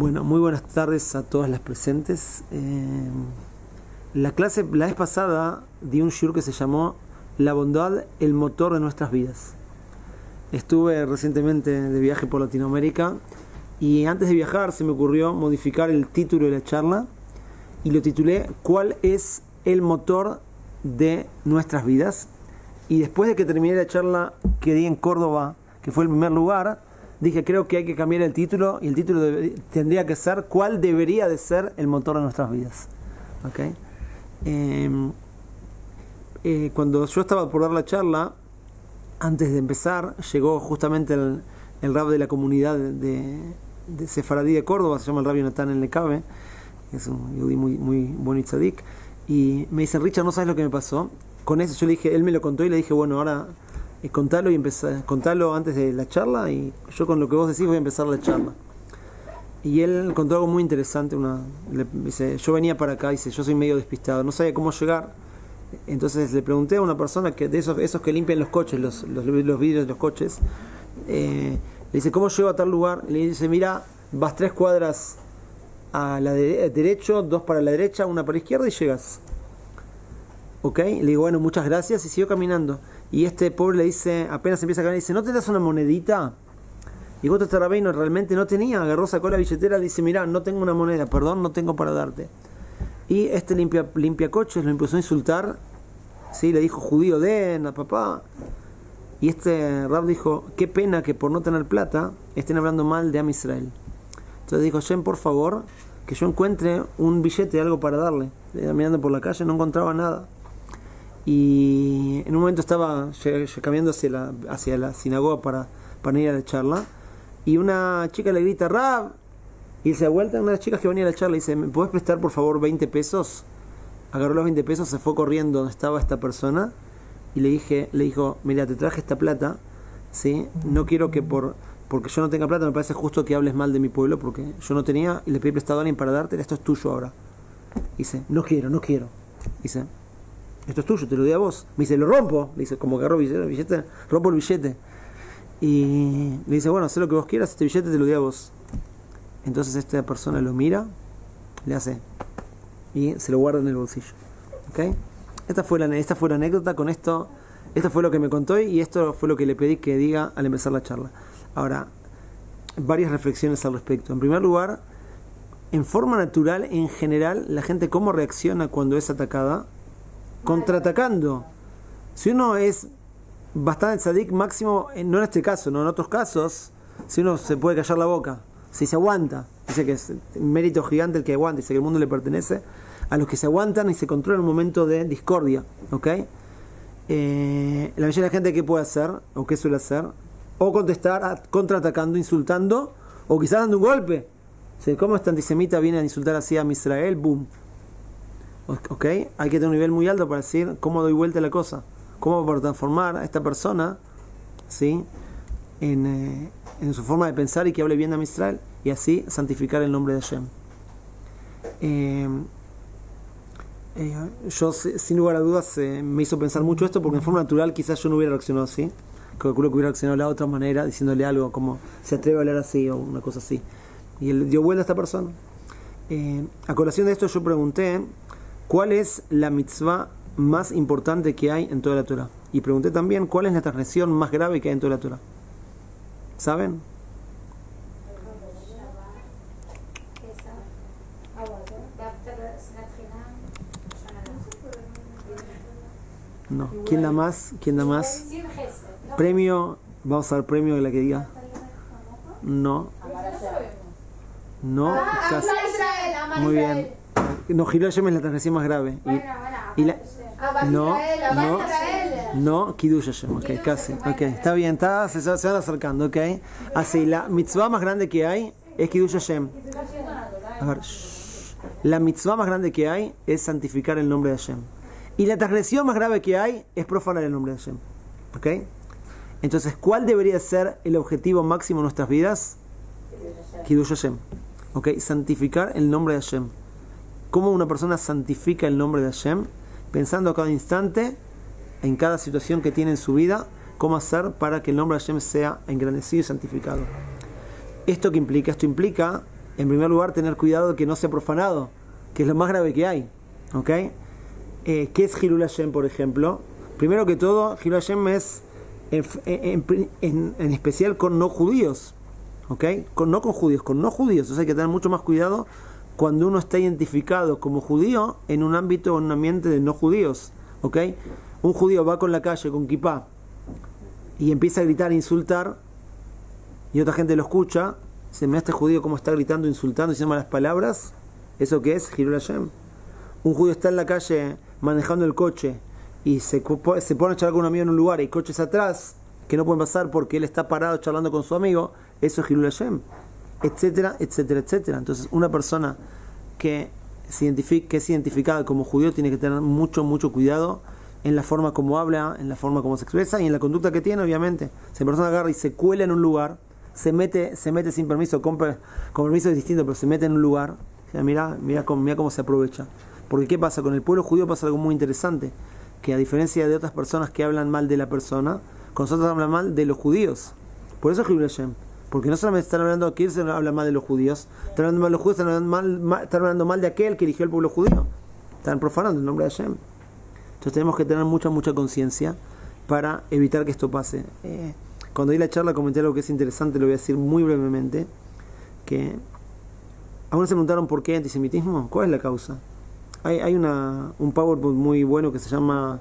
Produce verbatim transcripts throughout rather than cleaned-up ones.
Bueno, muy buenas tardes a todas las presentes. Eh, la clase, la vez pasada, di un shiur que se llamó La bondad, el motor de nuestras vidas. Estuve recientemente de viaje por Latinoamérica y antes de viajar se me ocurrió modificar el título de la charla y lo titulé ¿Cuál es el motor de nuestras vidas? Y después de que terminé la charla que di en Córdoba, que fue el primer lugar, dije, creo que hay que cambiar el título, y el título debe, tendría que ser ¿cuál debería de ser el motor de nuestras vidas? ¿Okay? Eh, eh, cuando yo estaba por dar la charla, antes de empezar, llegó justamente el, el rab de la comunidad de, de Sefaradí de Córdoba, se llama el rabbi Natán El Lecabe, es un yudí muy, muy buen itzadik, y me dice, Richard, ¿no sabes lo que me pasó? Con eso yo le dije, él me lo contó y le dije, bueno, ahora eh, contalo y empezar, contalo antes de la charla y yo con lo que vos decís voy a empezar la charla. Y él contó algo muy interesante, una, le, dice, yo venía para acá, dice, yo soy medio despistado, no sabía cómo llegar, entonces le pregunté a una persona que de esos, esos que limpian los coches, los, los, los vidrios de los coches, eh, le dice, ¿cómo llego a tal lugar? Y le dice, mira, vas tres cuadras a la de, derecho, dos para la derecha, una para la izquierda y llegas. ¿Ok? Le digo, bueno, muchas gracias, y siguió caminando. Y este pobre le dice, apenas empieza a caminar, dice, ¿no te das una monedita? Y Goto Tarabino realmente no tenía, agarró, sacó la billetera, le dice, mirá, no tengo una moneda, perdón, no tengo para darte. Y este limpia, limpia coches lo empezó a insultar, ¿sí? Le dijo, judío, den a papá. Y este rab dijo, qué pena que por no tener plata estén hablando mal de Am Israel. Entonces dijo, Shem, por favor, que yo encuentre un billete, algo para darle. Mirando por la calle, no encontraba nada. Y en un momento estaba caminando hacia la, hacia la sinagoga para, para ir a la charla, y una chica le grita, Rab, y se da vuelta, una de las chicas que venía a la charla, y dice, ¿me podés prestar por favor veinte pesos? Agarró los veinte pesos, se fue corriendo donde estaba esta persona, y le dije, le dijo, mira, te traje esta plata, ¿sí? No quiero que por porque yo no tenga plata, me parece justo que hables mal de mi pueblo, porque yo no tenía, y le pedí prestado a alguien para darte, esto es tuyo ahora. Dice, no quiero, no quiero. Dice, esto es tuyo, te lo doy a vos. Me dice, lo rompo. Le dice, como que agarró el billete, rompo el billete. Y le dice, bueno, haz lo que vos quieras, este billete te lo doy a vos. Entonces esta persona lo mira, le hace, y se lo guarda en el bolsillo. ¿Ok? Esta fue la, esta fue la anécdota, con esto, esto fue lo que me contó, y esto fue lo que le pedí que diga al empezar la charla. Ahora, varias reflexiones al respecto. En primer lugar, en forma natural, en general, la gente cómo reacciona cuando es atacada, contraatacando. Si uno es bastante tzadik, máximo, no en este caso, no en otros casos, si uno se puede callar la boca, si se aguanta, dice que es un mérito gigante el que aguanta, dice que el mundo le pertenece a los que se aguantan y se controlan en un momento de discordia. ¿Ok? Eh, la mayoría de la gente, ¿qué puede hacer? ¿O qué suele hacer? O contestar a, contraatacando, insultando, o quizás dando un golpe. ¿Sí? ¿Cómo este antisemita viene a insultar así a Israel? ¡Boom! ¿Ok? Hay que tener un nivel muy alto para decir cómo doy vuelta a la cosa, cómo para transformar a esta persona, ¿sí? en, eh, en su forma de pensar y que hable bien de Israel, y así santificar el nombre de Hashem. Eh, eh, yo, sin lugar a dudas, eh, me hizo pensar mucho esto, porque en forma natural quizás yo no hubiera reaccionado así. Calculo que hubiera reaccionado de la otra manera, diciéndole algo como se atreve a hablar así o una cosa así. Y él dio vuelta a esta persona. Eh, a colación de esto yo pregunté, ¿cuál es la mitzvah más importante que hay en toda la Torah? Y pregunté también, ¿cuál es la transgresión más grave que hay en toda la Torah? ¿Saben? No. ¿Quién da más? ¿Quién da más? Premio, vamos a dar premio de la que diga. No. No. Casi. Muy bien. No, Gilul Hashem es la transgresión más grave. Y, y la, no, no, no, Kiddush Hashem. Ok, casi. Ok, está bien, está, se, se van acercando. Ok, así, la mitzvah más grande que hay es Kiddush Hashem. A ver, shh. La mitzvah más grande que hay es santificar el nombre de Hashem. Y la transgresión más grave que hay es profanar el nombre de Hashem. ¿Ok? Entonces, ¿cuál debería ser el objetivo máximo de nuestras vidas? Kiddush Hashem. ¿Ok? Santificar el nombre de Hashem. ¿Cómo una persona santifica el nombre de Hashem? Pensando a cada instante, en cada situación que tiene en su vida, cómo hacer para que el nombre de Hashem sea engrandecido y santificado. ¿Esto qué implica? Esto implica en primer lugar, tener cuidado de que no sea profanado, que es lo más grave que hay. ¿Ok? Eh, ¿Qué es Hilul Hashem, por ejemplo? Primero que todo, Hilul Hashem es en, en, en, en especial con no judíos. ¿Ok? Con, no con judíos, con no judíos. Entonces hay que tener mucho más cuidado cuando uno está identificado como judío en un ámbito o en un ambiente de no judíos. ¿Ok? Un judío va con la calle con kipá y empieza a gritar e insultar, y otra gente lo escucha, se me este judío cómo está gritando, insultando, diciendo malas palabras. ¿Eso qué es? Hilul Hashem. Un judío está en la calle manejando el coche y se, se pone a charlar con un amigo en un lugar y hay coches atrás que no pueden pasar porque él está parado charlando con su amigo. Eso es Hilul Hashem, etcétera, etcétera, etcétera. Entonces, una persona que, se identifica, que es identificada como judío tiene que tener mucho, mucho cuidado en la forma como habla, en la forma como se expresa y en la conducta que tiene, obviamente. Si la persona agarra y se cuela en un lugar, se mete, se mete sin permiso, con, con permiso es distinto, pero se mete en un lugar, mira, mira, cómo, mira cómo se aprovecha. Porque ¿qué pasa? Con el pueblo judío pasa algo muy interesante, que a diferencia de otras personas que hablan mal de la persona, con nosotros hablan mal de los judíos. Por eso es Hilul Hashem. Porque no solamente están hablando aquí, se habla mal de los judíos, están hablando mal de los judíos, están hablando mal, mal, están hablando mal de aquel que eligió el pueblo judío. Están profanando el nombre de Hashem. Entonces tenemos que tener mucha, mucha conciencia para evitar que esto pase. Eh, cuando di la charla comenté algo que es interesante, lo voy a decir muy brevemente, que algunos se preguntaron por qué antisemitismo, ¿cuál es la causa? Hay, hay una, un PowerPoint muy bueno que se llama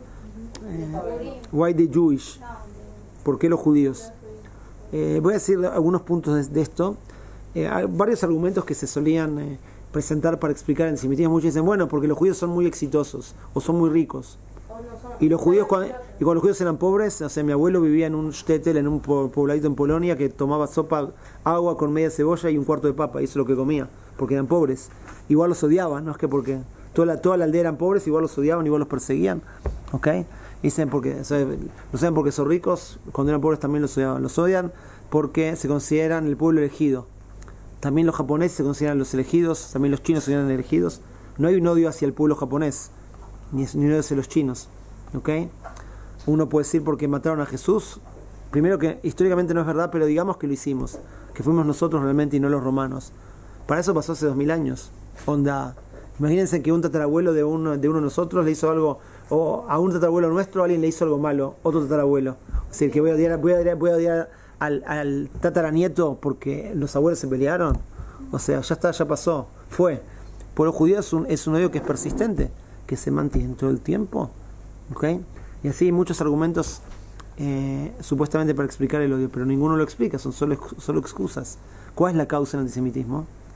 eh, Why the Jewish? ¿Por qué los judíos? Eh, voy a decir algunos puntos de, de esto. Eh, hay varios argumentos que se solían eh, presentar para explicar el antisemitismo. Muchos dicen, bueno, porque los judíos son muy exitosos o son muy ricos. Y los judíos, cuando, y cuando los judíos eran pobres, o sea, mi abuelo vivía en un shtetl, en un pobladito en Polonia, que tomaba sopa, agua con media cebolla y un cuarto de papa, y eso es lo que comía, porque eran pobres. Igual los odiaban, no es que porque toda la, toda la aldea eran pobres, igual los odiaban, igual los perseguían. ¿Ok? Dicen porque, o sea, no saben porque son ricos, cuando eran pobres también los odiaban. Los odian porque se consideran el pueblo elegido. También los japoneses se consideran los elegidos, también los chinos se consideran elegidos. No hay un odio hacia el pueblo japonés, ni, ni un odio hacia los chinos. ¿Ok? Uno puede decir porque mataron a Jesús. Primero que históricamente no es verdad, pero digamos que lo hicimos, que fuimos nosotros realmente y no los romanos. Para eso pasó hace dos mil años. Onda, imagínense que un tatarabuelo de uno de uno de nosotros le hizo algo, o a un tatarabuelo nuestro alguien le hizo algo malo, otro tatarabuelo. Es decir, que voy a odiar, voy a odiar, voy a odiar al, al tataranieto porque los abuelos se pelearon. O sea, ya está, ya pasó, fue. Por los judíos es un, es un odio que es persistente, que se mantiene todo el tiempo. ¿Okay? Y así hay muchos argumentos eh, supuestamente para explicar el odio, pero ninguno lo explica, son solo, solo excusas. ¿Cuál es la causa del antisemitismo?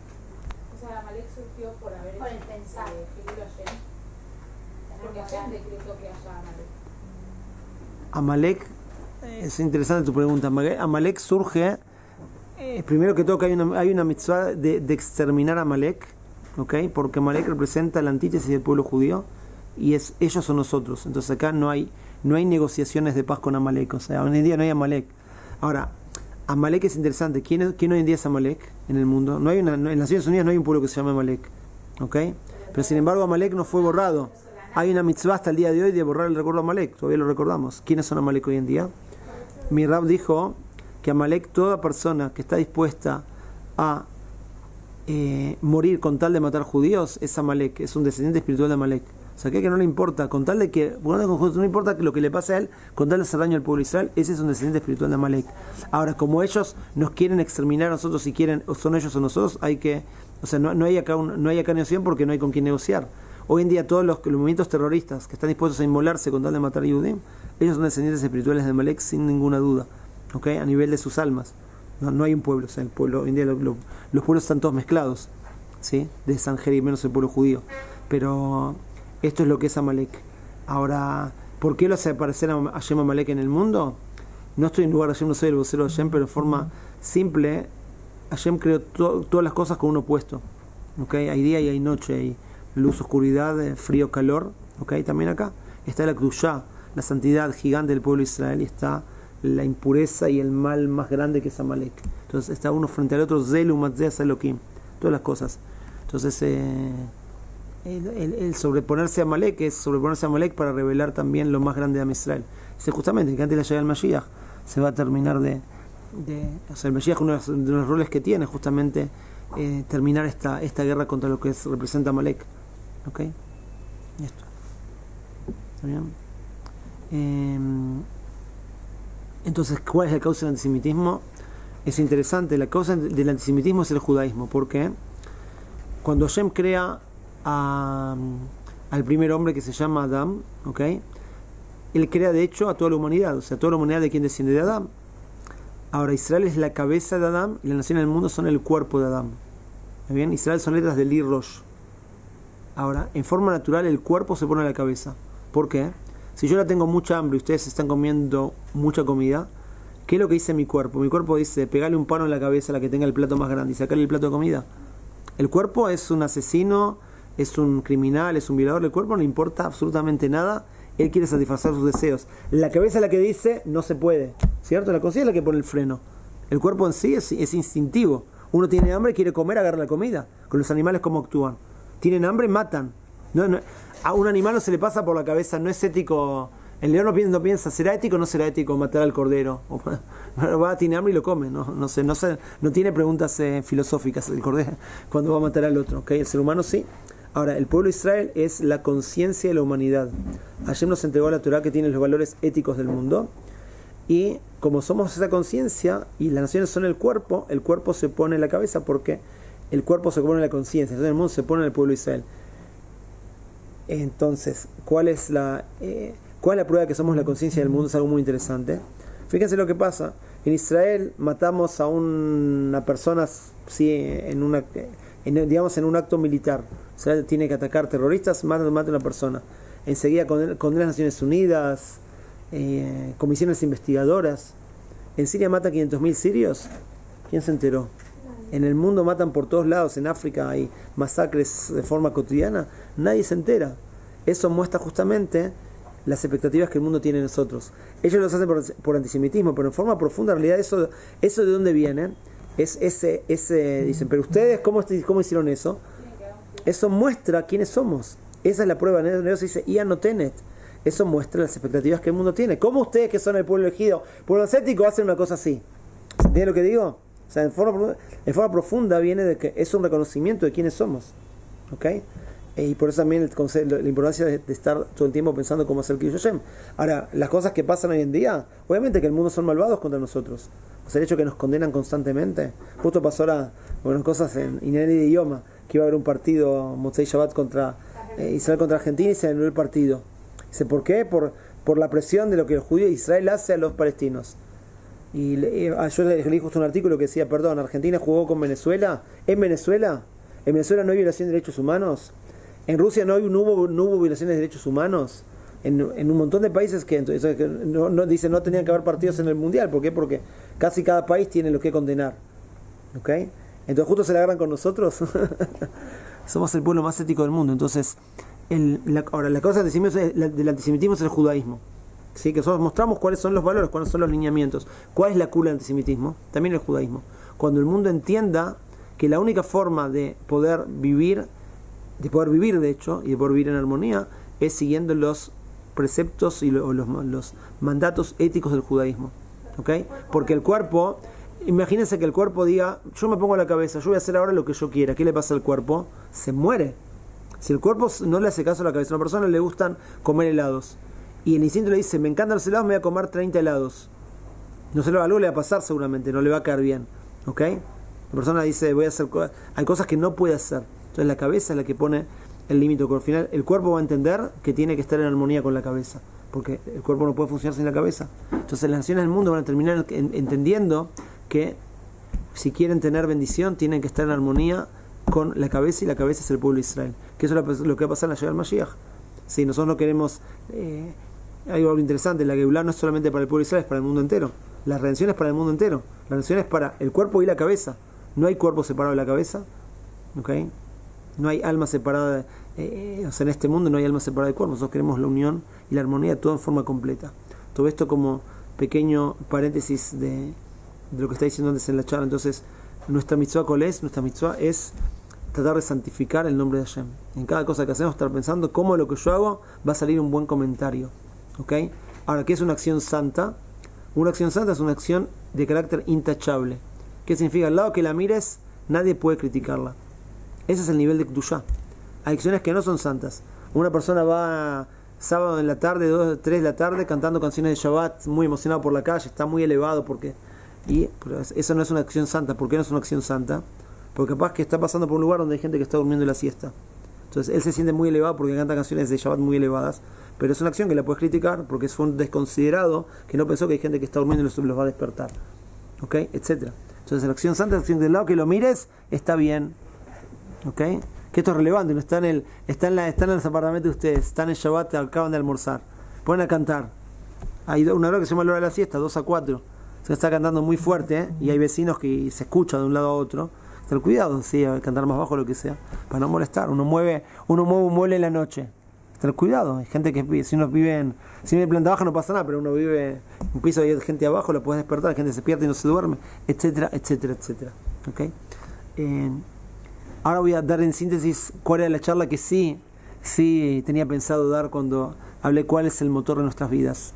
O sea, Amalek surgió por haber por el pensar Hilul Hashem, porque Hashem decretó que haya Amalek. Amalek, es interesante tu pregunta. Amalek surge, eh, primero que todo que hay una, hay una mitzvah de, de exterminar a Amalek, ¿okay? Porque Amalek representa la antítesis del pueblo judío. Y es ellos o nosotros. Entonces acá no hay no hay negociaciones de paz con Amalek. O sea, hoy en día no hay Amalek. Ahora, Amalek es interesante. ¿Quién, es, ¿Quién hoy en día es Amalek en el mundo? No hay una, no, en las Naciones Unidas no hay un pueblo que se llame Amalek. ¿Ok? Pero sin embargo Amalek no fue borrado. Hay una mitzvah hasta el día de hoy de borrar el recuerdo de Amalek. Todavía lo recordamos. ¿Quiénes son Amalek hoy en día? Mi Rab dijo que Amalek, toda persona que está dispuesta a eh, morir con tal de matar judíos, es Amalek. Es un descendiente espiritual de Amalek. O sea, que, que no le importa, con tal de que, bueno, no importa lo que le pase a él, con tal de hacer daño al pueblo de Israel, ese es un descendiente espiritual de Amalek. Ahora, como ellos nos quieren exterminar a nosotros, si quieren, o son ellos o nosotros, hay que, o sea, no, no hay acá un, no hay acá negociación porque no hay con quién negociar. Hoy en día todos los, los movimientos terroristas que están dispuestos a inmolarse con tal de matar a Yehudim, ellos son descendientes espirituales de Amalek sin ninguna duda, ¿ok? A nivel de sus almas. No, no hay un pueblo, o sea, el pueblo, hoy en día lo, lo, los pueblos están todos mezclados, ¿sí? De Sanjeri, menos el pueblo judío. Pero esto es lo que es Amalek. Ahora, ¿por qué lo hace aparecer a Hashem Amalek en el mundo? No estoy en lugar de Hashem, no soy el vocero de Hashem, pero de forma simple, Hashem creó to- todas las cosas con un opuesto. ¿Okay? Hay día y hay noche, hay luz, oscuridad, frío, calor. ¿Okay? También acá está la Kedushá, la santidad gigante del pueblo de Israel, y está la impureza y el mal más grande que es Amalek. Entonces está uno frente al otro, Zelu, Matzeh, Elohim, todas las cosas. Entonces, eh, El, el, el sobreponerse a Amalek es sobreponerse a Amalek para revelar también lo más grande de Am Israel. Dice justamente que antes de la llegada del Mashiach se va a terminar de, de o sea, el Mashiach, uno de los, de los roles que tiene justamente eh, terminar esta, esta guerra contra lo que es, representa Amalek. ¿Ok? Esto. ¿Está bien? Eh, entonces, ¿cuál es la causa del antisemitismo? Es interesante, la causa del antisemitismo es el judaísmo. ¿Por qué? Cuando Hashem crea a, al primer hombre que se llama Adán, ¿ok? Él crea de hecho a toda la humanidad, o sea, toda la humanidad de quien desciende de Adán. Ahora, Israel es la cabeza de Adán y las naciones del mundo son el cuerpo de Adán. ¿Está bien? Israel son letras del Lir Rosh. Ahora, en forma natural el cuerpo se pone a la cabeza. ¿Por qué? Si yo ahora tengo mucha hambre y ustedes están comiendo mucha comida, ¿qué es lo que dice mi cuerpo? Mi cuerpo dice, pegale un palo en la cabeza a la que tenga el plato más grande y sacarle el plato de comida. El cuerpo es un asesino, es un criminal, es un violador. El cuerpo no le importa absolutamente nada. Él quiere satisfacer sus deseos. La cabeza es la que dice, no se puede. ¿Cierto? La conciencia es la que pone el freno. El cuerpo en sí es, es instintivo. Uno tiene hambre, quiere comer, agarra la comida. Con los animales, ¿cómo actúan? Tienen hambre, matan. No, no, a un animal no se le pasa por la cabeza, no es ético. El león no piensa, no piensa ¿será ético o no será ético matar al cordero? O, va, tiene hambre y lo come. No, no, sé, no, sé, no tiene preguntas eh, filosóficas el cordero cuando va a matar al otro. ¿Okay? El ser humano sí. Ahora, el pueblo de Israel es la conciencia de la humanidad. Hashem nos entregó la Torah que tiene los valores éticos del mundo. Y como somos esa conciencia y las naciones son el cuerpo, el cuerpo se pone en la cabeza porque el cuerpo se pone en la conciencia. Entonces el mundo se pone en el pueblo de Israel. Entonces, ¿cuál es la, eh, ¿cuál es la prueba de que somos la conciencia del mundo? Es algo muy interesante. Fíjense lo que pasa. En Israel matamos a una persona, sí, en una... En, digamos en un acto militar, o sea, tiene que atacar terroristas, mata, mata a una persona. Enseguida condena, condena las Naciones Unidas, eh, comisiones investigadoras. En Siria mata quinientos mil sirios. ¿Quién se enteró? En el mundo matan por todos lados, en África hay masacres de forma cotidiana, nadie se entera. Eso muestra justamente las expectativas que el mundo tiene de nosotros. Ellos los hacen por, por antisemitismo, pero en forma profunda, en realidad, eso, eso de dónde viene. Es ese, ese, dicen, pero ustedes, ¿cómo, cómo hicieron eso? Eso muestra quiénes somos. Esa es la prueba. En el se dice, Ia no tenet. Eso muestra las expectativas que el mundo tiene. ¿Cómo ustedes, que son el pueblo elegido, pueblo ascético, hacen una cosa así? ¿Se entiende lo que digo? O sea, en forma, en forma profunda viene de que es un reconocimiento de quiénes somos. ¿Ok? Y por eso también el concepto, la importancia de, de estar todo el tiempo pensando cómo hacer Kiddush Hashem. Ahora, las cosas que pasan hoy en día, obviamente que el mundo son malvados contra nosotros. O sea, el hecho que nos condenan constantemente. Justo pasó ahora unas cosas en Ineri de idioma, que iba a haber un partido Motzei Shabbat contra eh, Israel contra Argentina y se anuló el partido. Dice, ¿por qué? Por, por la presión de lo que el judío Israel hace a los palestinos. Y le, eh, yo le leí justo un artículo que decía, perdón, Argentina jugó con Venezuela. ¿En Venezuela? ¿En Venezuela no hay violación de derechos humanos? ¿En Rusia no, hay, no, hubo, no hubo violaciones de derechos humanos? En, en un montón de países que, entonces, que no, no, dicen no tenían que haber partidos en el mundial. ¿Por qué? Porque casi cada país tiene lo que condenar. ¿Ok? Entonces justo se la agarran con nosotros. Somos el pueblo más ético del mundo. Entonces, el, la, ahora la cosa del antisemitismo, es, la, del antisemitismo es el judaísmo. ¿Sí? Que nosotros mostramos cuáles son los valores, cuáles son los lineamientos. ¿Cuál es la cura del antisemitismo? También el judaísmo. Cuando el mundo entienda que la única forma de poder vivir, de poder vivir de hecho, y de poder vivir en armonía, es siguiendo los preceptos y los, los, los mandatos éticos del judaísmo. ¿Okay? Porque el cuerpo, imagínense que el cuerpo diga, yo me pongo la cabeza, yo voy a hacer ahora lo que yo quiera. ¿Qué le pasa al cuerpo? Se muere. Si el cuerpo no le hace caso a la cabeza, a una persona le gustan comer helados y el instinto le dice, me encantan los helados, me voy a comer treinta helados. No se lo algo le va a pasar seguramente, no le va a caer bien. ¿Ok? La persona dice, voy a hacer cosas, hay cosas que no puede hacer. Entonces la cabeza es la que pone el límite. Al final el cuerpo va a entender que tiene que estar en armonía con la cabeza, porque el cuerpo no puede funcionar sin la cabeza. Entonces las naciones del mundo van a terminar entendiendo que si quieren tener bendición tienen que estar en armonía con la cabeza, y la cabeza es el pueblo de Israel, que eso es lo que va a pasar en la llegada del Mashiach. Si nosotros no queremos, eh, hay algo interesante, la Geulah no es solamente para el pueblo de Israel, es para el mundo entero. La redención es para el mundo entero. La redención es para el cuerpo y la cabeza. No hay cuerpo separado de la cabeza. ¿Okay? No hay alma separada, de, eh, o sea, en este mundo no hay alma separada del cuerpo. Nosotros queremos la unión y la armonía, todo en forma completa. Todo esto como pequeño paréntesis de, de lo que está diciendo antes en la charla. Entonces, nuestra mitzvah, ¿cuál es? Nuestra mitzvah es tratar de santificar el nombre de Hashem. En cada cosa que hacemos, estar pensando cómo lo que yo hago va a salir un buen comentario. ¿Ok? Ahora, ¿qué es una acción santa? Una acción santa es una acción de carácter intachable. ¿Qué significa? Al lado que la mires, nadie puede criticarla. Ese es el nivel de Kedushá. Hay acciones que no son santas. Una persona va sábado en la tarde, dos, tres de la tarde, cantando canciones de Shabbat, muy emocionado por la calle, está muy elevado porque... Y pero eso no es una acción santa. ¿Por qué no es una acción santa? Porque capaz que está pasando por un lugar donde hay gente que está durmiendo la siesta. Entonces él se siente muy elevado porque canta canciones de Shabbat muy elevadas, pero es una acción que la puedes criticar porque es un desconsiderado que no pensó que hay gente que está durmiendo y los, los va a despertar, ¿ok? Etcétera. Entonces la acción santa es la acción del lado que lo mires, está bien, ¿ok? Que esto es relevante, no está en el, está en la, están en los apartamentos de ustedes, están en Shabbat, acaban de almorzar, ponen a cantar. Hay una hora que se llama la hora de la siesta, dos a cuatro, se está cantando muy fuerte, ¿eh? Y hay vecinos que se escuchan de un lado a otro. Ten cuidado, sí, a cantar más bajo, lo que sea, para no molestar. Uno mueve, uno mueve un mueble en la noche. Ten cuidado, hay gente que si uno vive en, si vive en planta baja no pasa nada, pero uno vive en un piso y hay gente abajo, lo puedes despertar, la gente se despierta y no se duerme, etcétera, etcétera, etcétera. ¿Okay? Eh, ahora voy a dar en síntesis cuál era la charla que sí, sí tenía pensado dar cuando hablé cuál es el motor de nuestras vidas.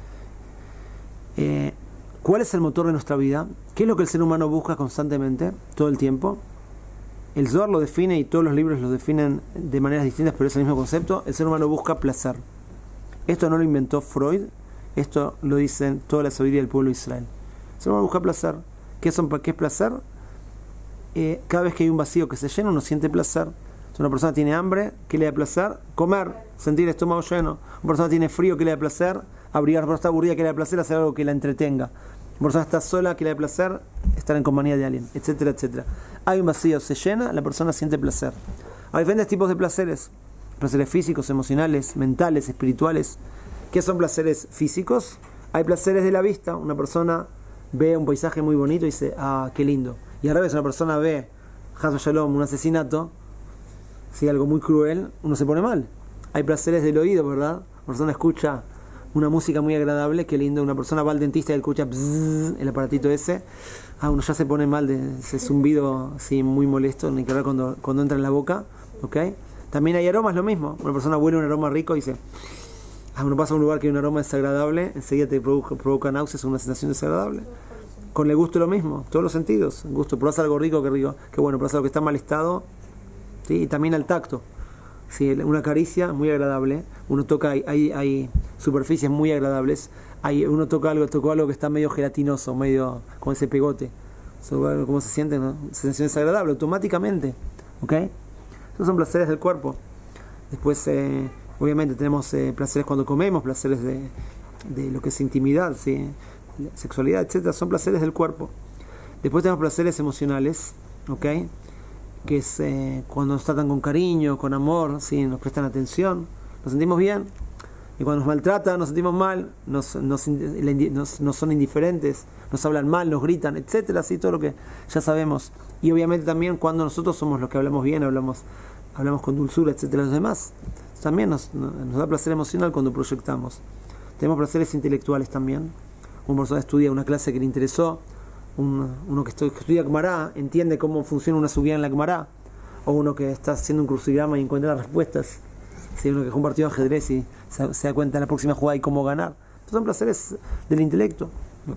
Eh, ¿Cuál es el motor de nuestra vida? ¿Qué es lo que el ser humano busca constantemente, todo el tiempo? El Zohar lo define y todos los libros lo definen de maneras distintas, pero es el mismo concepto. El ser humano busca placer. Esto no lo inventó Freud, esto lo dicen toda la sabiduría del pueblo de Israel. El ser humano busca placer. ¿Qué, son, qué es placer? Eh, cada vez que hay un vacío que se llena, uno siente placer. Si una persona tiene hambre, ¿qué le da placer? Comer, sentir el estómago lleno. Una persona tiene frío, ¿qué le da placer? Abrigar. Una persona está aburrida, ¿qué le da placer? Hacer algo que la entretenga. Una persona está sola, que le da placer estar en compañía de alguien, etcétera, etcétera. Hay un vacío, se llena, la persona siente placer. Hay diferentes tipos de placeres. Placeres físicos, emocionales, mentales, espirituales. ¿Qué son placeres físicos? Hay placeres de la vista. Una persona ve un paisaje muy bonito y dice, ah, qué lindo. Y al revés, una persona ve, Haz Shalom, un asesinato, si algo muy cruel, uno se pone mal. Hay placeres del oído, ¿verdad? Una persona escucha una música muy agradable, qué lindo. Una persona va al dentista y escucha bzzz, el aparatito ese, ah, uno ya se pone mal de ese zumbido así muy molesto, ni que ver cuando, cuando entra en la boca, ¿ok? También hay aromas, lo mismo. Una persona huele un aroma rico y dice, ah, uno pasa a un lugar que hay un aroma desagradable, enseguida te provoca, provoca náuseas, una sensación desagradable. Con el gusto lo mismo, todos los sentidos. El gusto, probás algo rico, qué rico, qué bueno, probás algo que está mal estado, ¿sí? Y también al tacto. Sí, una caricia muy agradable, uno toca, hay, hay, hay superficies muy agradables, hay, uno toca algo, tocó algo que está medio gelatinoso, medio como ese pegote, ¿cómo se siente? ¿No? Sensación desagradable, automáticamente, ¿ok? Esos son placeres del cuerpo. Después, eh, obviamente tenemos eh, placeres cuando comemos, placeres de, de lo que es intimidad, ¿sí? Sexualidad, etcétera, son placeres del cuerpo. Después tenemos placeres emocionales, ¿ok? Que es eh, cuando nos tratan con cariño, con amor, ¿sí? Nos prestan atención, nos sentimos bien. Y cuando nos maltratan, nos sentimos mal, nos, nos, nos, nos son indiferentes, nos hablan mal, nos gritan, etcétera, ¿sí? Todo lo que ya sabemos. Y obviamente también cuando nosotros somos los que hablamos bien, hablamos, hablamos con dulzura, etcétera, los demás, también nos, nos da placer emocional cuando proyectamos. Tenemos placeres intelectuales también. Una persona estudia una clase que le interesó, Un, uno que, estoy, que estudia Gemara entiende cómo funciona una subida en la Gemara, o uno que está haciendo un crucigrama y encuentra las respuestas, ¿sí? Uno que juega un partido de ajedrez y se, se da cuenta en la próxima jugada y cómo ganar. Estos son placeres del intelecto, ¿ok?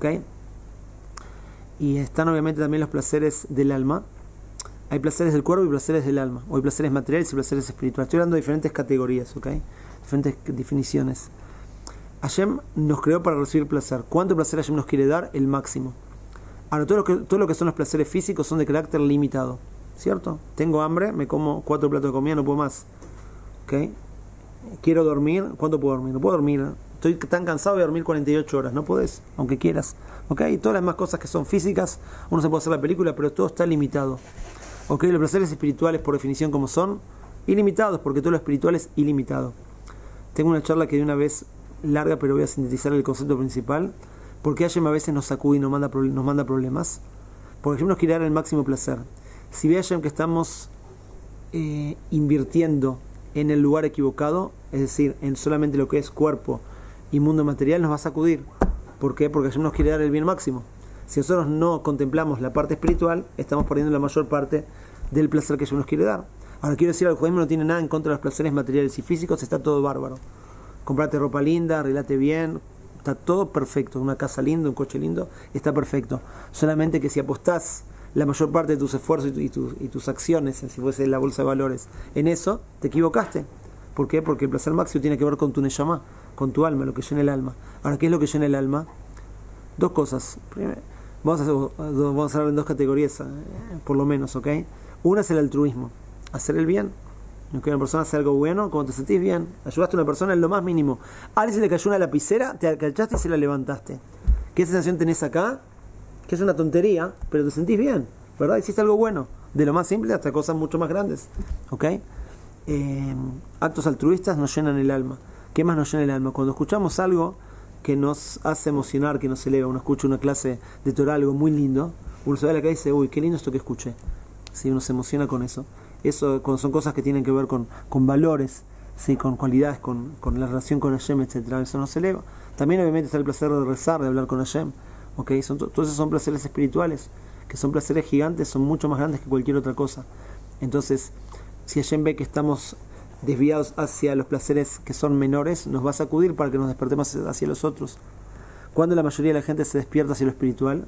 Y están obviamente también los placeres del alma. Hay placeres del cuerpo y placeres del alma, o hay placeres materiales y placeres espirituales. Estoy hablando de diferentes categorías, ¿ok? Diferentes definiciones. Hashem nos creó para recibir placer. ¿Cuánto placer Hashem nos quiere dar? El máximo. Ahora, todo lo, que, todo lo que son los placeres físicos son de carácter limitado, ¿cierto? Tengo hambre, me como cuatro platos de comida, no puedo más, ¿ok? Quiero dormir, ¿cuánto puedo dormir? No puedo dormir, estoy tan cansado de dormir cuarenta y ocho horas, no podés, aunque quieras, ¿ok? Y todas las demás cosas que son físicas, uno se puede hacer la película, pero todo está limitado, ¿ok? Los placeres espirituales, por definición, como son, ilimitados, porque todo lo espiritual es ilimitado. Tengo una charla que de una vez larga, pero voy a sintetizar el concepto principal. Porque Hashem a veces nos sacude y nos manda, nos manda problemas. Porque Hashem nos quiere dar el máximo placer. Si ve Hashem que estamos eh, invirtiendo en el lugar equivocado, es decir, en solamente lo que es cuerpo y mundo material, nos va a sacudir. ¿Por qué? Porque Hashem nos quiere dar el bien máximo. Si nosotros no contemplamos la parte espiritual, estamos perdiendo la mayor parte del placer que Hashem nos quiere dar. Ahora quiero decir, el judaísmo no tiene nada en contra de los placeres materiales y físicos, está todo bárbaro. Comprate ropa linda, arreglate bien, está todo perfecto, una casa linda, un coche lindo, está perfecto. Solamente que si apostás la mayor parte de tus esfuerzos y, tu, y, tu, y tus acciones, si fuese la bolsa de valores, en eso, te equivocaste. ¿Por qué? Porque el placer máximo tiene que ver con tu neshama, con tu alma, lo que llena el alma. Ahora, ¿qué es lo que llena el alma? Dos cosas. Primero, vamos a hacer, vamos a hablar en dos categorías, por lo menos, ¿ok? Una es el altruismo, hacer el bien. Que una persona hace algo bueno, cuando te sentís bien, ayudaste a una persona en lo más mínimo. A alguien se le cayó una lapicera, te agachaste y se la levantaste. ¿Qué sensación tenés acá? Que es una tontería, pero te sentís bien, ¿verdad? Hiciste algo bueno, de lo más simple hasta cosas mucho más grandes, ¿ok? Eh, actos altruistas nos llenan el alma. ¿Qué más nos llena el alma? Cuando escuchamos algo que nos hace emocionar, que nos eleva, uno escucha una clase de Torah, algo muy lindo, uno se va a la calle y dice, uy, qué lindo esto que escuché. Sí, uno se emociona con eso. Eso son cosas que tienen que ver con, con valores, ¿sí? Con cualidades, con, con la relación con Hashem, etcétera. Eso nos eleva. También obviamente está el placer de rezar, de hablar con Hashem. ¿Okay? Son, todos esos son placeres espirituales, que son placeres gigantes, son mucho más grandes que cualquier otra cosa. Entonces, si Hashem ve que estamos desviados hacia los placeres que son menores, nos va a sacudir para que nos despertemos hacia los otros. Cuando la mayoría de la gente se despierta hacia lo espiritual,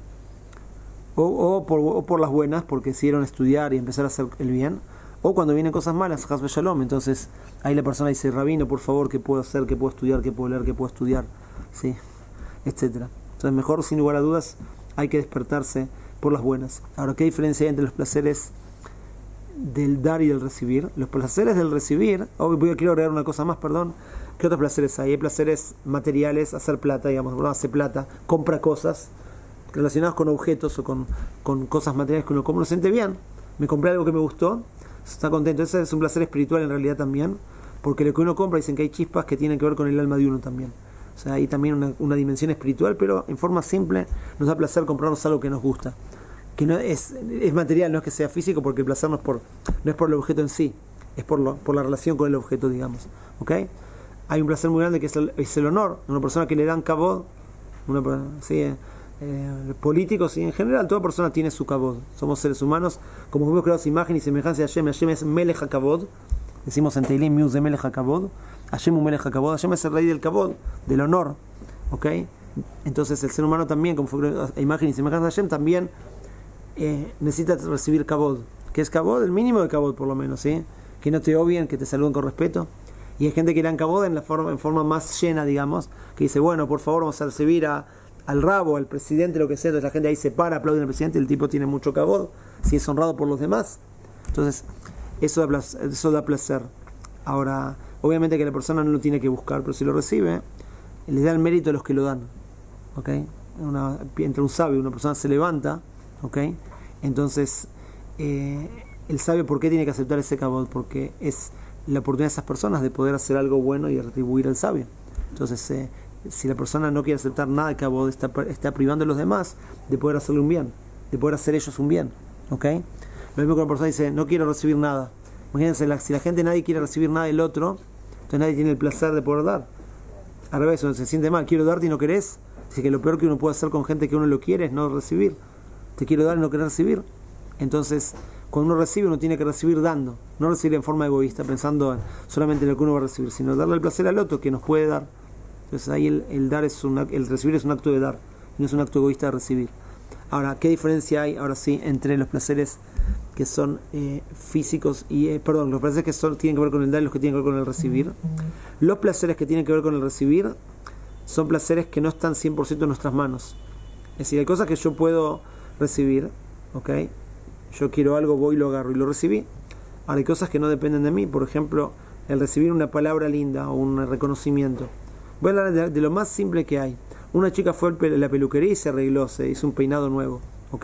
o, o, por, o por las buenas, porque decidieron estudiar y empezar a hacer el bien, o cuando vienen cosas malas, Hasbe Shalom, entonces ahí la persona dice, Rabino, por favor, ¿qué puedo hacer? ¿Qué puedo estudiar? ¿Qué puedo leer? ¿Qué puedo estudiar? ¿Sí? Etcétera. Entonces mejor, sin lugar a dudas, hay que despertarse por las buenas. Ahora, ¿qué diferencia hay entre los placeres del dar y del recibir? Los placeres del recibir, oh, voy a quiero agregar una cosa más, perdón. ¿Qué otros placeres hay? Hay placeres materiales, hacer plata, digamos, ¿no? Hace plata, compra cosas relacionadas con objetos o con, con cosas materiales que uno compra, uno se siente bien. Me compré algo que me gustó, está contento. Ese es un placer espiritual en realidad también, porque lo que uno compra, dicen que hay chispas que tienen que ver con el alma de uno también. O sea, hay también una, una dimensión espiritual, pero en forma simple nos da placer comprarnos algo que nos gusta. Que no es, es material, no es que sea físico, porque el placer no es por, no es por el objeto en sí, es por, lo, por la relación con el objeto, digamos. ¿Ok? Hay un placer muy grande que es el, es el honor. Una persona que le dan kabod, una, ¿sí? Eh, políticos y en general toda persona tiene su kabod. Somos seres humanos, como fuimos creados imagen y semejanza de Hashem. Hashem es Melech HaKavod, decimos en Teilim Miuz de Melech HaKavod. Hashem un Melech HaKavod, Hashem es el rey del kabod, del honor, ¿ok? Entonces el ser humano también, como fue creado a imagen y semejanza de Hashem, también eh, necesita recibir kabod. ¿Qué es kabod? El mínimo de kabod, por lo menos, ¿sí? Que no te obvien, que te saluden con respeto. Y hay gente que le dan kabod en la forma, en forma más llena, digamos, que dice, bueno, por favor, vamos a recibir a al rabo, al presidente, lo que sea. Entonces la gente ahí se para, aplaude al presidente, el tipo tiene mucho kabod, si es honrado por los demás. Entonces eso da placer, eso da placer. Ahora, obviamente que la persona no lo tiene que buscar, pero si lo recibe, le da el mérito a los que lo dan, ¿ok? Una, entre un sabio y una persona se levanta, ¿ok? Entonces eh, el sabio, ¿por qué tiene que aceptar ese kabod? Porque es la oportunidad de esas personas de poder hacer algo bueno y retribuir al sabio. Entonces eh, si la persona no quiere aceptar nada de kabod, está, está privando a los demás de poder hacerle un bien, de poder hacer ellos un bien, ¿ok? Lo mismo que una persona dice, no quiero recibir nada. Imagínense, la, si la gente, nadie quiere recibir nada del otro, entonces nadie tiene el placer de poder dar. Al revés, uno se siente mal, quiero darte y no querés. Así que lo peor que uno puede hacer con gente que uno lo quiere es no recibir. Te quiero dar y no querer recibir. Entonces, cuando uno recibe, uno tiene que recibir dando, no recibir en forma egoísta, pensando en, solamente en lo que uno va a recibir, sino darle el placer al otro que nos puede dar. Entonces ahí el, el dar es un, el recibir es un acto de dar, no es un acto egoísta de recibir. Ahora, ¿qué diferencia hay ahora sí entre los placeres que son eh, físicos y eh, perdón, los placeres que son, tienen que ver con el dar y los que tienen que ver con el recibir? Los placeres que tienen que ver con el recibir son placeres que no están cien por ciento en nuestras manos. Es decir, hay cosas que yo puedo recibir, ¿ok? Yo quiero algo, voy y lo agarro y lo recibí. Ahora hay cosas que no dependen de mí, por ejemplo, el recibir una palabra linda o un reconocimiento. Voy a hablar de, de lo más simple que hay. Una chica fue a la peluquería y se arregló, se hizo un peinado nuevo, ¿ok?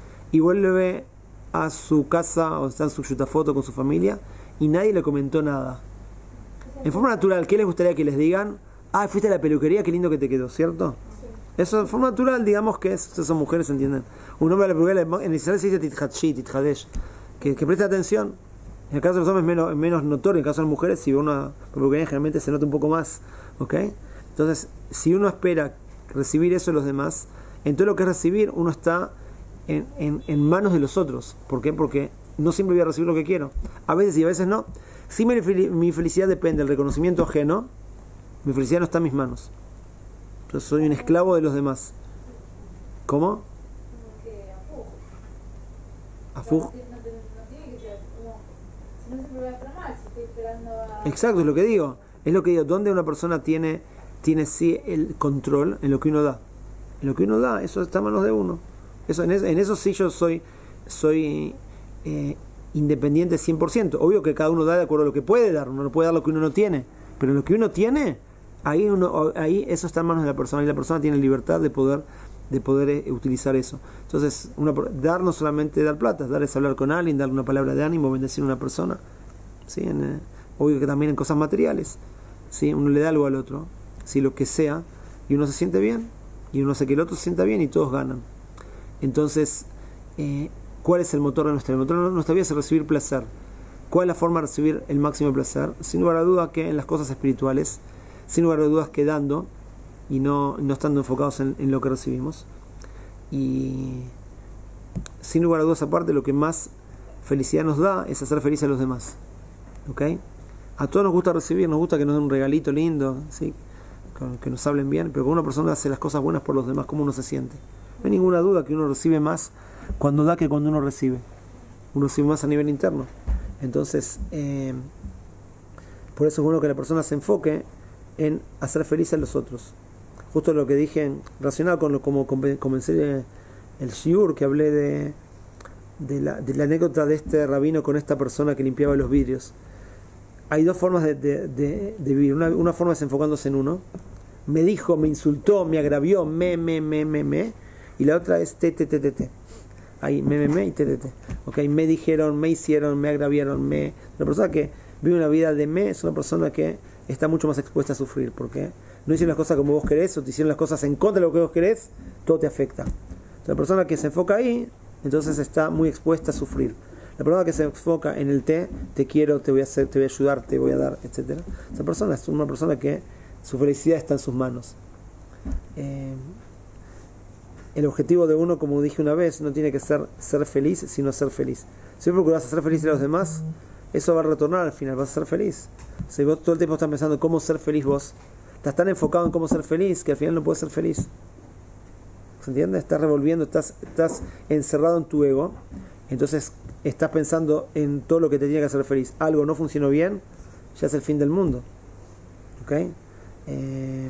Y vuelve a su casa o está en su chutafoto con su familia y nadie le comentó nada. En forma natural, ¿qué les gustaría que les digan? Ah, fuiste a la peluquería, qué lindo que te quedó, ¿cierto? Sí. Eso en forma natural, digamos que es, ustedes son mujeres, ¿entienden? Un hombre a la peluquería, en Israel se dice tithachi, tithadesh, que, que preste atención. En el caso de los hombres es menos, menos notorio, en el caso de las mujeres, si una peluquería generalmente se nota un poco más, ¿ok? Entonces, si uno espera recibir eso de los demás, en todo lo que es recibir, uno está en, en, en manos de los otros. ¿Por qué? Porque no siempre voy a recibir lo que quiero. A veces y a veces no. Si mi, mi felicidad depende del reconocimiento ajeno, mi felicidad no está en mis manos. Yo soy un esclavo de los demás. ¿Cómo? Afuj. No, no, no tiene que ser como, si no siempre voy a estar mal, si estoy esperando a... Exacto, es lo que digo. Es lo que digo, donde una persona tiene, tiene sí el control en lo que uno da. En lo que uno da, eso está en manos de uno. Eso, en, es, en eso sí yo soy, soy eh, independiente cien por ciento. Obvio que cada uno da de acuerdo a lo que puede dar. Uno no puede dar lo que uno no tiene. Pero lo que uno tiene, ahí, uno, ahí eso está en manos de la persona. Y la persona tiene libertad de poder, de poder eh, utilizar eso. Entonces, una, dar no solamente dar plata, dar es hablar con alguien, darle una palabra de ánimo, bendecir a una persona. ¿Sí? En, eh, obvio que también en cosas materiales. ¿Sí? Uno le da algo al otro, ¿sí? Lo que sea, y uno se siente bien, y uno hace que el otro se sienta bien y todos ganan. Entonces, eh, ¿cuál es el motor de nuestra vida? El motor de nuestra vida es recibir placer. ¿Cuál es la forma de recibir el máximo placer? Sin lugar a dudas que en las cosas espirituales, sin lugar a dudas que dando y no, no estando enfocados en, en lo que recibimos. Y sin lugar a dudas, aparte, lo que más felicidad nos da es hacer feliz a los demás. ¿Ok? A todos nos gusta recibir, nos gusta que nos den un regalito lindo, ¿sí? Que nos hablen bien, pero cuando una persona hace las cosas buenas por los demás, ¿cómo uno se siente? No hay ninguna duda que uno recibe más cuando da que cuando uno recibe. Uno recibe más a nivel interno. Entonces, eh, por eso es bueno que la persona se enfoque en hacer feliz a los otros. Justo lo que dije, relacionado con lo como comencé el shiur, que hablé de, de, la, de la anécdota de este rabino con esta persona que limpiaba los vidrios. Hay dos formas de, de, de, de vivir. Una, una forma es enfocándose en uno. Me dijo, me insultó, me agravió, me, me, me, me, me. Y la otra es te, te, te, te, te. Ahí, me, me, me y te, te, te. Ok, me dijeron, me hicieron, me agraviaron, me. La persona que vive una vida de me es una persona que está mucho más expuesta a sufrir. Porque no hicieron las cosas como vos querés o te hicieron las cosas en contra de lo que vos querés, todo te afecta. Entonces, la persona que se enfoca ahí, entonces está muy expuesta a sufrir. La persona que se enfoca en el te, te quiero, te voy a hacer, te voy a ayudar, te voy a dar, etcétera. Esa persona es una persona que su felicidad está en sus manos. Eh, el objetivo de uno, como dije una vez, no tiene que ser ser feliz, sino ser feliz. Si vos procurás hacer feliz a los demás, eso va a retornar al final, vas a ser feliz. Si vos todo el tiempo estás pensando cómo ser feliz vos, estás tan enfocado en cómo ser feliz que al final no puedes ser feliz. ¿Se entiende? Estás revolviendo, estás, estás encerrado en tu ego. Entonces estás pensando en todo lo que te tiene que hacer feliz. Algo no funcionó bien, ya es el fin del mundo. ¿Ok? Eh,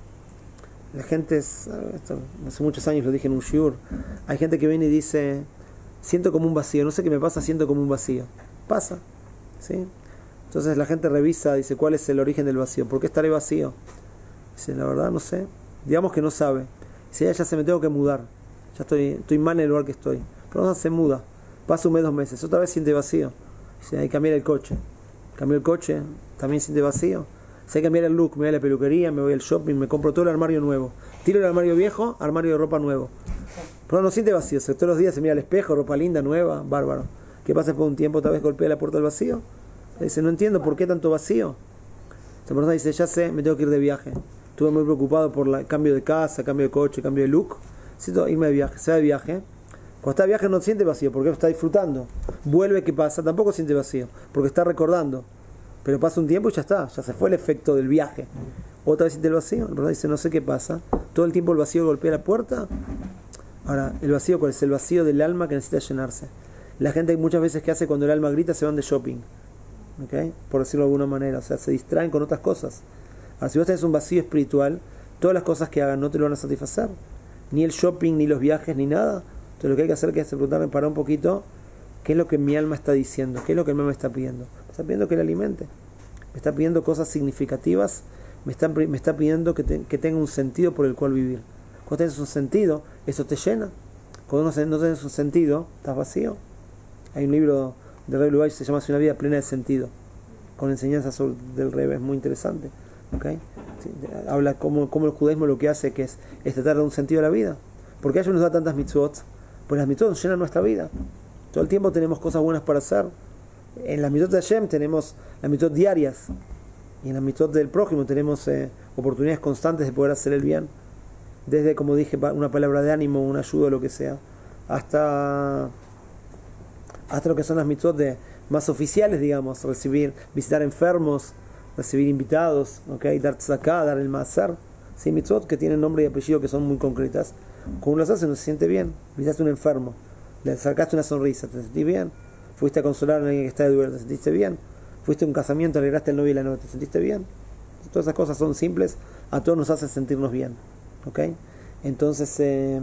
la gente es, esto, hace muchos años lo dije en un shiur, hay gente que viene y dice, siento como un vacío, no sé qué me pasa, siento como un vacío. Pasa, ¿sí? Entonces la gente revisa, dice, ¿cuál es el origen del vacío? ¿Por qué estaré vacío? Dice, la verdad no sé. Digamos que no sabe. Dice, ya, ya se me tengo que mudar. Ya estoy, estoy mal en el lugar que estoy. Pero no se muda. Pasa un mes, dos meses. Otra vez siente vacío. Dice, hay que cambiar el coche. Cambió el coche, también siente vacío. Dice, hay que cambiar el look. Me voy a la peluquería, me voy al shopping, me compro todo el armario nuevo. Tiro el armario viejo, armario de ropa nuevo. Pero no siente vacío. O sea, todos los días se mira al espejo, ropa linda, nueva, bárbaro. ¿Qué pasa después de un tiempo? Otra vez golpea la puerta del vacío. Dice, no entiendo por qué tanto vacío. Esta persona dice, ya sé, me tengo que ir de viaje. Estuve muy preocupado por el cambio de casa, cambio de coche, cambio de look. Necesito irme de viaje. Se va de viaje. Cuando está de viaje no siente vacío, porque está disfrutando. Vuelve, ¿qué pasa? Tampoco siente vacío, porque está recordando. Pero pasa un tiempo y ya está, ya se fue el efecto del viaje. Otra vez siente el vacío. La persona dice, no sé qué pasa. Todo el tiempo el vacío golpea la puerta. Ahora, ¿el vacío cuál es? El vacío del alma que necesita llenarse. La gente muchas veces que hace cuando el alma grita se van de shopping. ¿Okay? Por decirlo de alguna manera, o sea, se distraen con otras cosas. Ahora, si vos tenés un vacío espiritual, todas las cosas que hagan no te lo van a satisfacer, ni el shopping, ni los viajes, ni nada. Entonces lo que hay que hacer es preguntarme, parar un poquito, ¿qué es lo que mi alma está diciendo? ¿Qué es lo que mi alma me está pidiendo? Me está pidiendo que la alimente, me está pidiendo cosas significativas, me está, me está pidiendo que, te, que tenga un sentido por el cual vivir. Cuando tienes un sentido, eso te llena. Cuando no, no tienes un sentido, estás vacío. Hay un libro de Rebbe Lubavitch que se llama Una vida plena de sentido, con enseñanzas sobre, del Rebbe, es muy interesante. ¿Okay? Sí, habla cómo, cómo el judaísmo lo que hace que es, es tratar de un sentido a la vida. ¿Por qué Hashem nos da tantas mitzvot? Pues las mitzvot nos llenan nuestra vida. Todo el tiempo tenemos cosas buenas para hacer. En las mitzvot de Hashem tenemos las mitzvot diarias, y en las mitzvot del prójimo tenemos eh, oportunidades constantes de poder hacer el bien. Desde, como dije, una palabra de ánimo, una ayuda, lo que sea, hasta hasta lo que son las mitzvot de, más oficiales, digamos, recibir, visitar enfermos, recibir invitados, ¿okay? Dar tzedakah, dar el maaser, ¿sí? Mitzvot que tienen nombre y apellido que son muy concretas. Como uno las hace, uno se siente bien. Visitaste a un enfermo, Le sacaste una sonrisa, ¿te sentís bien? Fuiste a consolar a alguien que está de duelo, ¿te sentiste bien? Fuiste a un casamiento, alegraste al novio y la novia, ¿te sentiste bien? Todas esas cosas son simples, a todos nos hacen sentirnos bien, ¿ok? Entonces, eh,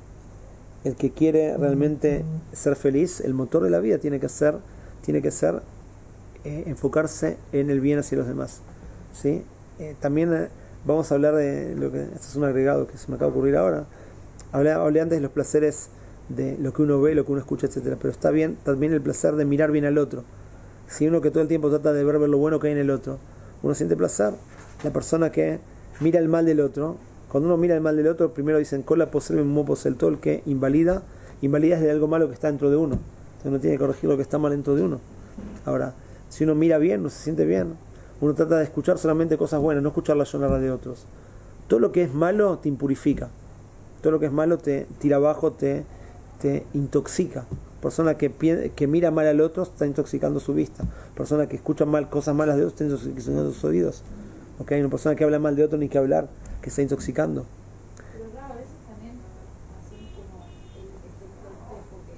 el que quiere realmente ser feliz, el motor de la vida tiene que ser, tiene que ser eh, enfocarse en el bien hacia los demás, ¿sí? Eh, también eh, vamos a hablar de lo que, esto es un agregado que se me acaba de ocurrir ahora. Hablé, hablé antes de los placeres de lo que uno ve, lo que uno escucha, etcétera. Pero está bien también el placer de mirar bien al otro. Si uno que todo el tiempo trata de ver, ver lo bueno que hay en el otro, uno siente placer. La persona que mira el mal del otro, cuando uno mira el mal del otro, primero dicen cola posel, mo posel, todo el que invalida, invalida es de algo malo que está dentro de uno. Entonces uno tiene que corregir lo que está mal dentro de uno. Ahora, si uno mira bien, uno se siente bien. Uno trata de escuchar solamente cosas buenas, no escuchar las lloradas de otros. Todo lo que es malo te impurifica. Todo lo que es malo te tira abajo, te te intoxica. Persona que, que mira mal al otro está intoxicando su vista. Persona que escucha mal cosas malas de otros está intoxicando sus oídos. ¿Okay? Una persona que habla mal de otro ni que hablar, que está intoxicando. Pero claro, a veces también, así como el efecto espejo, que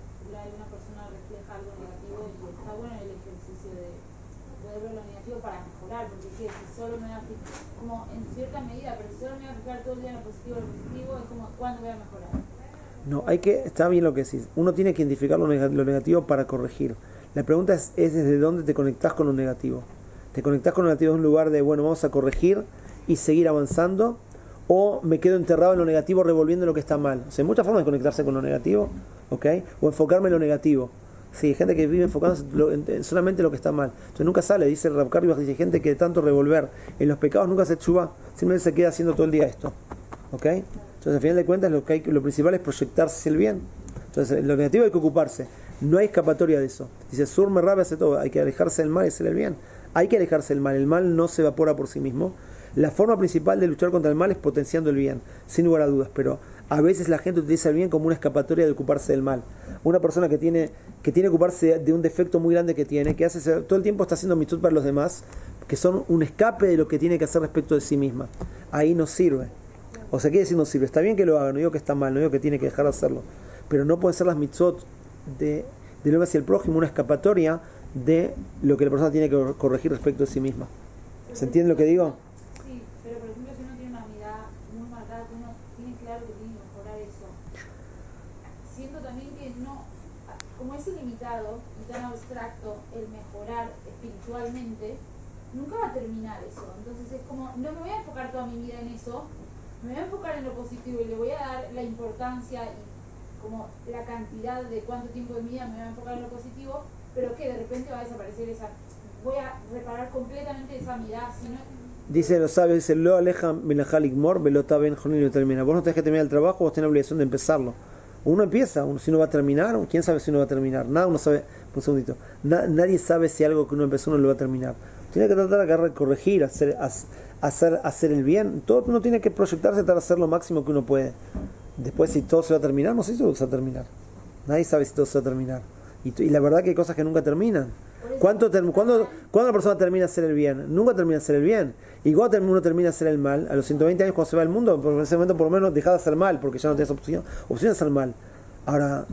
una persona refleja algo negativo y está bueno el ejercicio de poder ver lo negativo para mejorar, porque si solo me voy a fijar, como en cierta medida, pero si solo me voy a fijar todo el día en lo positivo, lo positivo, es como, ¿cuándo voy a mejorar? No, hay que, está bien lo que decís. Uno tiene que identificar lo, neg- lo negativo para corregir. La pregunta es, es desde dónde te conectás con lo negativo. ¿Te conectás con lo negativo en un lugar de, bueno, vamos a corregir y seguir avanzando? ¿O me quedo enterrado en lo negativo revolviendo lo que está mal? O sea, hay muchas formas de conectarse con lo negativo, ¿ok? O enfocarme en lo negativo. Sí, hay gente que vive enfocándose lo, en, solamente en lo que está mal. Entonces nunca sale, dice el Rav Karlibach, dice gente que de tanto revolver en los pecados nunca se chuba, simplemente se queda haciendo todo el día esto, ¿ok? Entonces, al final de cuentas, lo, que hay, lo principal es proyectarse hacia el bien. Entonces, lo negativo hay que ocuparse. No hay escapatoria de eso. Dice, Surme Rabbe hace todo. Hay que alejarse del mal y hacer el bien. Hay que alejarse del mal. El mal no se evapora por sí mismo. La forma principal de luchar contra el mal es potenciando el bien, sin lugar a dudas. Pero a veces la gente utiliza el bien como una escapatoria de ocuparse del mal. Una persona que tiene que tiene que ocuparse de un defecto muy grande que tiene, que hace todo el tiempo está haciendo mitzvot para los demás, que son un escape de lo que tiene que hacer respecto de sí misma. Ahí no sirve. O sea, ¿qué decir no sirve? Está bien que lo haga, no digo que está mal, no digo que tiene que dejar de hacerlo. Pero no pueden ser las mitzvot de, de lo hacia el prójimo una escapatoria de lo que la persona tiene que corregir respecto de sí misma. ¿Se entiende lo que digo? Sí, pero por ejemplo, si uno tiene una mirada muy marcada, que uno tiene claro que tiene que mejorar eso. Siento también que no, como es ilimitado y tan abstracto el mejorar espiritualmente, nunca va a terminar eso. Entonces es como, no me voy a enfocar toda mi vida en eso, me voy a enfocar en lo positivo y le voy a dar la importancia y como la cantidad de cuánto tiempo de mi vida me voy a enfocar en lo positivo, pero que de repente va a desaparecer esa, voy a reparar completamente esa mirada, si no... Dice los sabios, dice, lo aleja menajalik mor, velota ben jonin y lo termina. Vos no tenés que terminar el trabajo, vos tenés la obligación de empezarlo. Uno empieza, uno, si uno va a terminar, quién sabe si uno va a terminar. Nada, uno sabe, un segundito, na, nadie sabe si algo que uno empezó uno lo va a terminar. Tiene que tratar de corregir, hacer, hacer, hacer el bien. Todo uno tiene que proyectarse, tratar de hacer lo máximo que uno puede. Después, si todo se va a terminar, no sé si todo se va a terminar. Nadie sabe si todo se va a terminar. Y, y la verdad que hay cosas que nunca terminan. ¿Cuánto term, ¿cuándo, ¿Cuándo la persona termina de hacer el bien? Nunca termina de hacer el bien. Y cuando uno termina de hacer el mal, a los ciento veinte años cuando se va al mundo, en ese momento por lo menos deja de hacer mal, porque ya no tienes opción, opción de hacer mal. Ahora,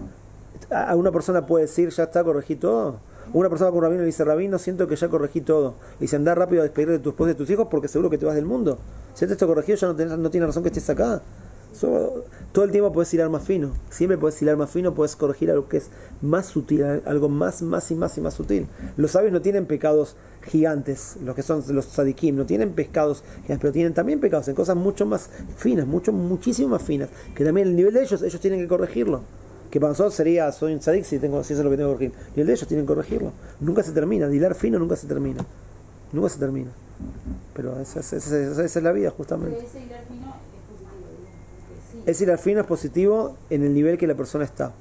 ¿a una persona puede decir, ya está, corregí todo? Una persona con un rabino le dice, rabino, siento que ya corregí todo. Le dice, anda rápido a despedir de tu esposa y de tus hijos porque seguro que te vas del mundo. Si esto está corregido, ya no, tenés, no tiene razón que estés acá. So, todo el tiempo puedes hilar más fino. Siempre puedes hilar más fino, puedes corregir algo que es más sutil, algo más, más y más y más sutil. Los sabios no tienen pecados gigantes, los que son los tzadikim, no tienen pecados gigantes, pero tienen también pecados en cosas mucho más finas, mucho, muchísimo más finas, que también el nivel de ellos, ellos tienen que corregirlo. Que para nosotros sería, soy un tzadik si, tengo, si eso es lo que tengo que corregir. Y el de ellos tienen que corregirlo. Nunca se termina, hilar fino nunca se termina. Nunca se termina. Pero esa, esa, esa, esa es la vida, justamente. Ese hilar fino es positivo, sí. Ese hilar fino es positivo en el nivel que la persona está.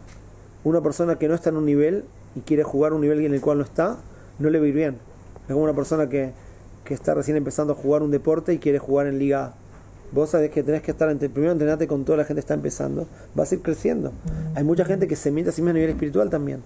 Una persona que no está en un nivel y quiere jugar un nivel en el cual no está, no le va a ir bien. Es como una persona que, que está recién empezando a jugar un deporte y quiere jugar en Liga A. Vos sabés que tenés que estar, entre, primero entrenate con toda la gente que está empezando, vas a ir creciendo. Hay mucha gente que se miente a sí misma a nivel espiritual también,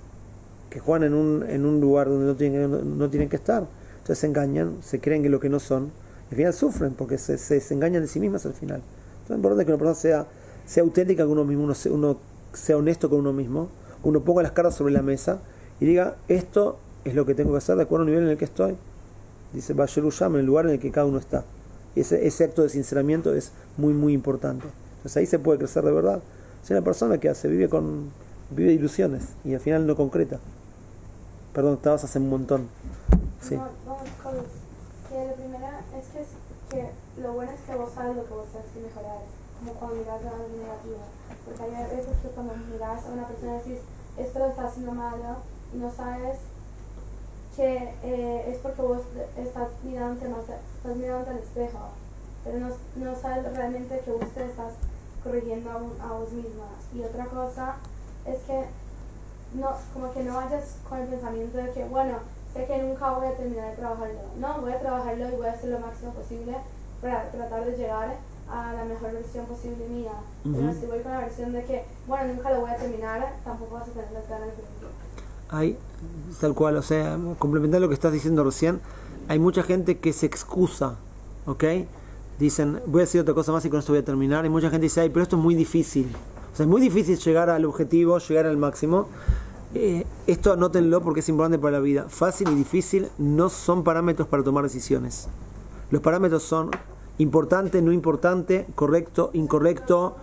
que juegan en un, en un lugar donde no tienen, no, no tienen que estar. Entonces se engañan, se creen que lo que no son, y al final sufren porque se, se, se engañan de sí mismas al final. Entonces es importante que una persona sea, sea auténtica con uno mismo, uno, uno sea honesto con uno mismo, uno ponga las cartas sobre la mesa y diga, esto es lo que tengo que hacer de acuerdo al nivel en el que estoy. Dice Bayeruyam, en el lugar en el que cada uno está. Y ese, ese acto de sinceramiento es muy, muy importante. Entonces ahí se puede crecer de verdad. Si una persona que hace, vive con vive de ilusiones y al final no concreta. Perdón, estabas hace un montón. Sí. No, vamos con los, que la primera es que, es que lo bueno es que vos sabes lo que vos tenés que mejorar, como cuando miras a algo negativo, porque hay veces que cuando miras a una persona y decís, esto lo está haciendo malo, y no sabes que eh, es porque vos estás mirando más, estás mirando al espejo, pero no, no sabes realmente que vos te estás corrigiendo a, a vos misma. Y otra cosa es que no, como que no vayas con el pensamiento de que, bueno, sé que nunca voy a terminar de trabajarlo. No, voy a trabajarlo y voy a hacer lo máximo posible para tratar de llegar a la mejor versión posible mía. Uh-huh. Pero si voy con la versión de que, bueno, nunca lo voy a terminar, tampoco vas a tener las ganas de terminar. Hay, tal cual, o sea, complementar lo que estás diciendo recién, hay mucha gente que se excusa, ¿ok? Dicen, voy a decir otra cosa más y con esto voy a terminar. Y mucha gente dice, ay, pero esto es muy difícil. O sea, es muy difícil llegar al objetivo, llegar al máximo. Eh, esto anótenlo porque es importante para la vida. Fácil y difícil no son parámetros para tomar decisiones. Los parámetros son importante, no importante, correcto, incorrecto,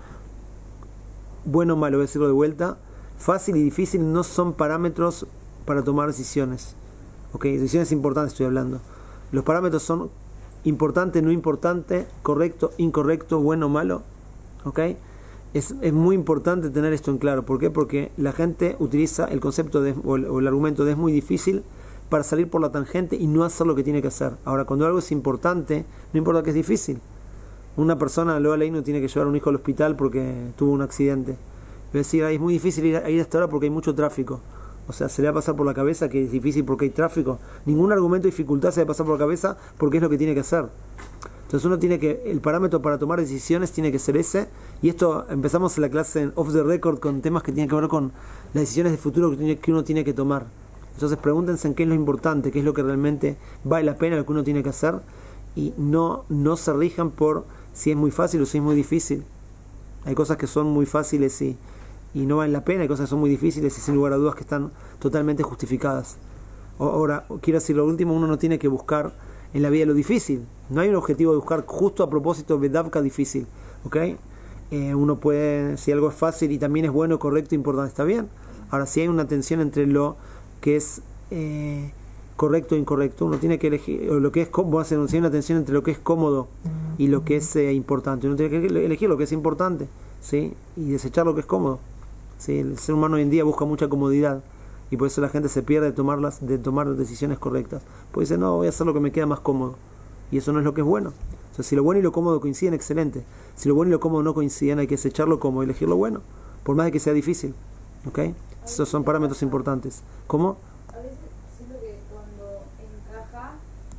bueno o malo, voy a decirlo de vuelta. Fácil y difícil no son parámetros para tomar decisiones. Ok, decisiones importantes estoy hablando. Los parámetros son importante, no importante, correcto, incorrecto, bueno o malo. Ok. Es, es muy importante tener esto en claro. ¿Por qué? Porque la gente utiliza el concepto de, o, el, o el argumento de es muy difícil para salir por la tangente y no hacer lo que tiene que hacer. Ahora, cuando algo es importante, no importa que es difícil. Una persona, luego ley no tiene que llevar a un hijo al hospital porque tuvo un accidente. Es decir, es muy difícil ir a, ir a esta hora porque hay mucho tráfico. O sea, se le va a pasar por la cabeza que es difícil porque hay tráfico. Ningún argumento de dificultad se le va a pasar por la cabeza porque es lo que tiene que hacer. Entonces uno tiene que, el parámetro para tomar decisiones tiene que ser ese. Y esto, empezamos en la clase en Off the Record con temas que tienen que ver con las decisiones de futuro que, tiene, que uno tiene que tomar. Entonces pregúntense en qué es lo importante, qué es lo que realmente vale la pena, lo que uno tiene que hacer. Y no, no se rijan por si es muy fácil o si es muy difícil. Hay cosas que son muy fáciles y, y no valen la pena, hay cosas que son muy difíciles y sin lugar a dudas que están totalmente justificadas. Ahora, quiero decir, lo último, uno no tiene que buscar en la vida lo difícil. No hay un objetivo de buscar justo a propósito de Davka difícil. ¿Ok? Eh, uno puede, si algo es fácil y también es bueno, correcto, importante, está bien. Ahora, si hay una tensión entre lo que es eh, correcto e incorrecto, uno tiene que elegir, o lo que es cómodo, si hay una tensión entre lo que es cómodo y lo que es eh, importante. Uno tiene que elegir lo que es importante, ¿sí? Y desechar lo que es cómodo. ¿Sí? El ser humano hoy en día busca mucha comodidad. Y por eso la gente se pierde de, tomarlas, de tomar decisiones correctas. Pues dice, no, voy a hacer lo que me queda más cómodo. Y eso no es lo que es bueno. O sea, si lo bueno y lo cómodo coinciden, excelente. Si lo bueno y lo cómodo no coinciden, hay que desechar lo cómodo y elegir lo bueno. Por más de que sea difícil. ¿Ok? Esos son parámetros importantes. ¿Cómo? A veces siento que cuando encaja,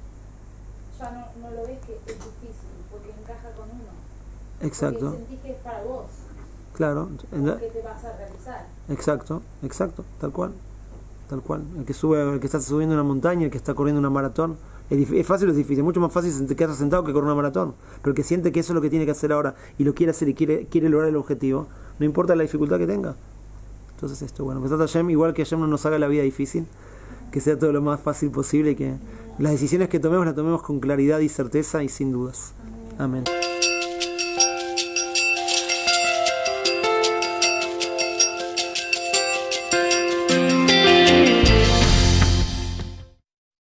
ya no, no lo ves que es difícil, porque encaja con uno. Exacto. Porque sentís que es para vos. Claro. Que te vas a realizar. Exacto, exacto, tal cual. Tal cual. El que sube, el que está subiendo una montaña, el que está corriendo una maratón, es, es fácil o es difícil, es mucho más fácil quedarse sentado que correr una maratón. Pero el que siente que eso es lo que tiene que hacer ahora y lo quiere hacer y quiere, quiere lograr el objetivo, no importa la dificultad que tenga. Entonces esto, bueno, pues Hashem, igual que Hashem no nos haga la vida difícil, que sea todo lo más fácil posible, que las decisiones que tomemos las tomemos con claridad y certeza y sin dudas. Amén.